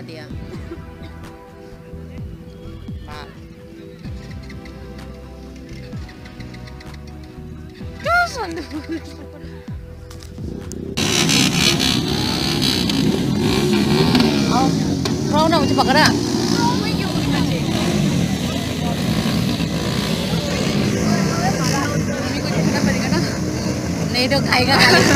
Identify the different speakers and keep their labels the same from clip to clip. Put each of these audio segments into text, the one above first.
Speaker 1: दिखा दिया। Kau nak macam apa nak? नहीं तो खाएगा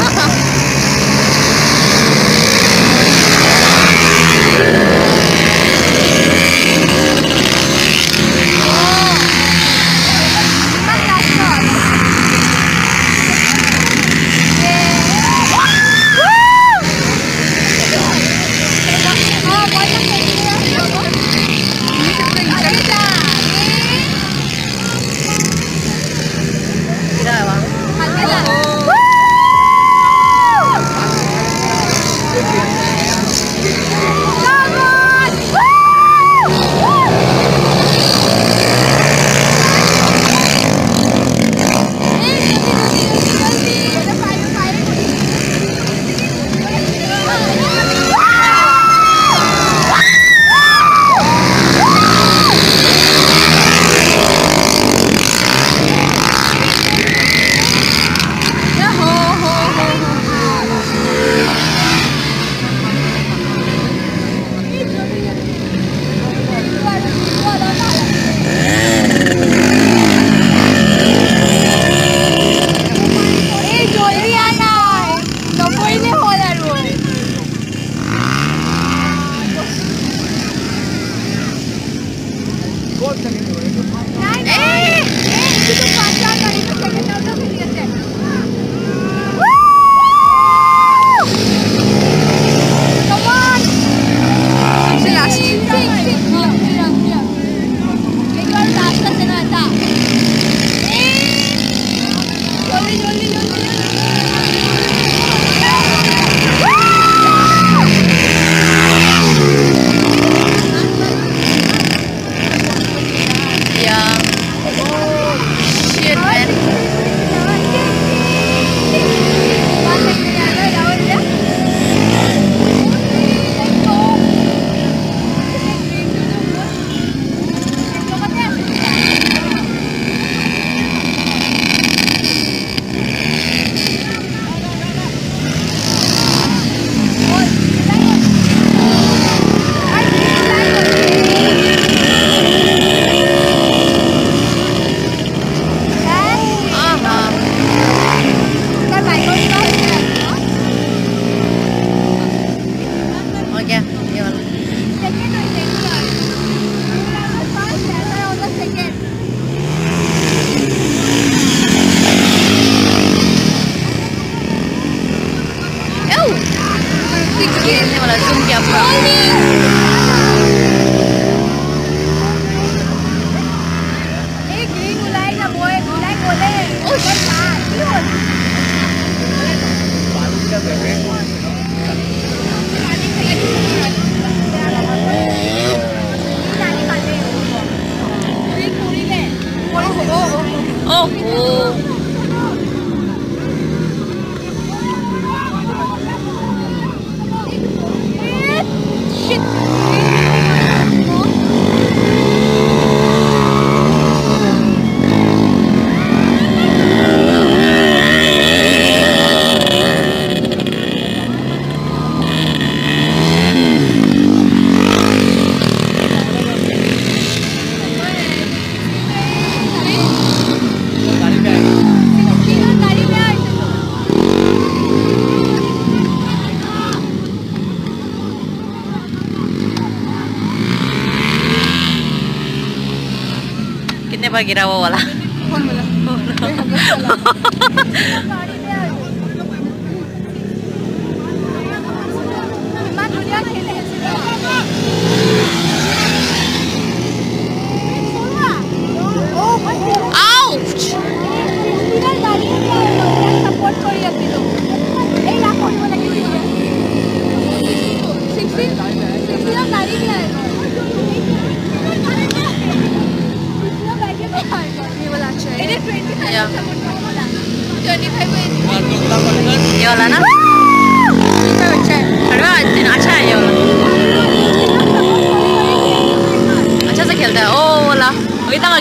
Speaker 1: कितने बार गिरा वो वाला? कौन वाला? Yeah. 25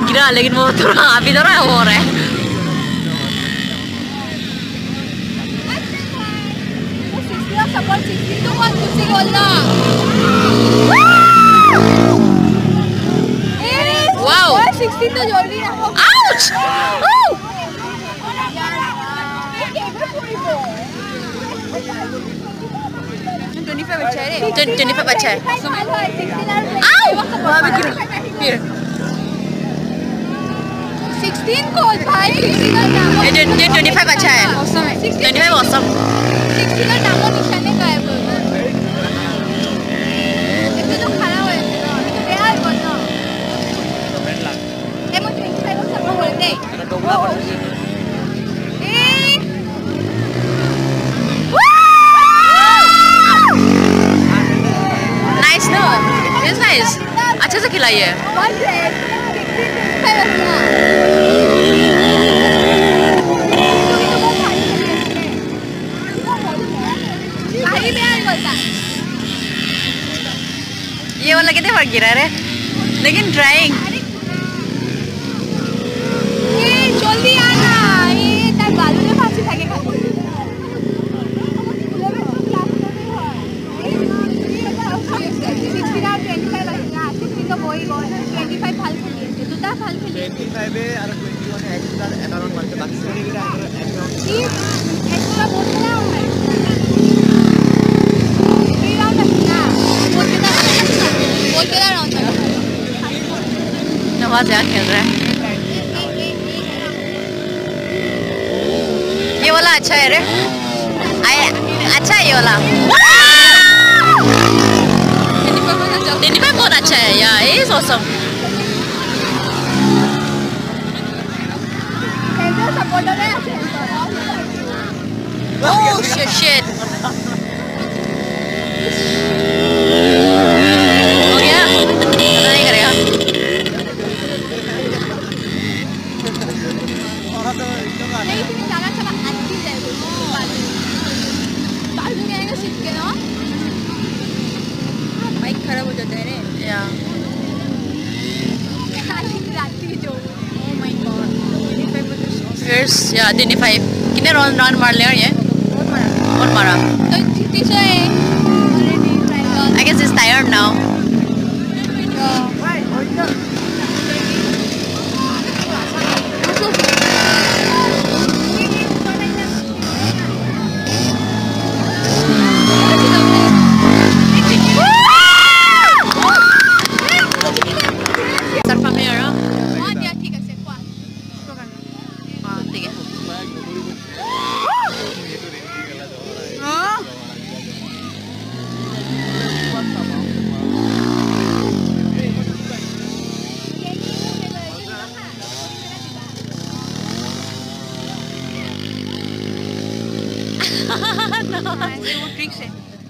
Speaker 1: गिरा लेकिन वो थोड़ा अभी थोड़ा हो रहा है वाओ
Speaker 2: 16 तो जल्दी ना
Speaker 1: आउच
Speaker 2: 25 अच्छा है
Speaker 1: 25 अच्छा है
Speaker 2: आओ
Speaker 1: वहाँ पे फिर
Speaker 2: 16 को भाई
Speaker 1: ये 25 अच्छा है 25 awesome
Speaker 2: 16 का नामो निशान का है itu tuh khara hoye itu real bono emo 25 ko sabko bolte
Speaker 1: nice no it's nice अच्छा से खिलाई है ये वाला कितने बार गिरा रे लेकिन ड्राइंग
Speaker 2: जल्दी आना ये तार बालू में फांसी থাকে খালি 16 আর 25 আছে না 16 তো বই গো 25 ফাল খেলিয়েছে দুটা ফাল খেলিয়েছে
Speaker 3: 25 আর 21 এক্সট্রা অ্যাকাউন্ট মারতে বাকি সেটা অ্যাকাউন্ট
Speaker 2: কি এক্সট্রা বলতে না হয় এই রাউন্ড আছে না बोल के राउंड था
Speaker 1: नवाज यार खेल रहा है ये वाला अच्छा है रे अच्छा है ये वाला 25 बहुत अच्छा है यार ये awesome
Speaker 2: सेंटर सपोर्टर है
Speaker 1: oh shit हो गया पता नहीं करेगा
Speaker 2: नहीं तुम्हें जाना चला अच्छी जाएगी बाजू में आएगा सीट के ना बाइक खराब हो जाता है रे
Speaker 1: या
Speaker 2: रात्रि जो oh my god 25
Speaker 1: फिर्स या 25 कितने राउंड मार लिया ये बहुत मारा
Speaker 2: तो जीती जो है already
Speaker 1: I guess he's tired now Start from here, huh?
Speaker 2: ठीक है से पास
Speaker 1: हाँ ठीक है
Speaker 2: वो ट्रिक से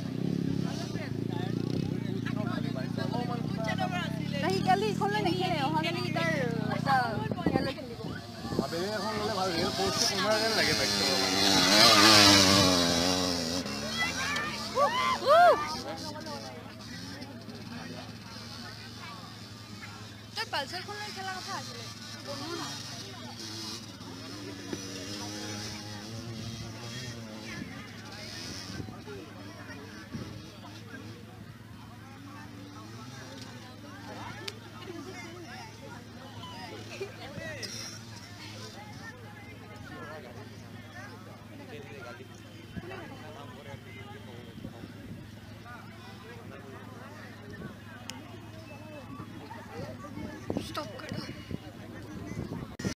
Speaker 2: नहीं गली खोलने नहीं खेले हमारे इधर खेलो खेलिबो
Speaker 3: আবে এখন ললে ভালো রেল পোস্ট কোমরা গেল লাগে ব্যাকটা
Speaker 2: তো পালসার खोलने খেলা কথা আছে বলুন না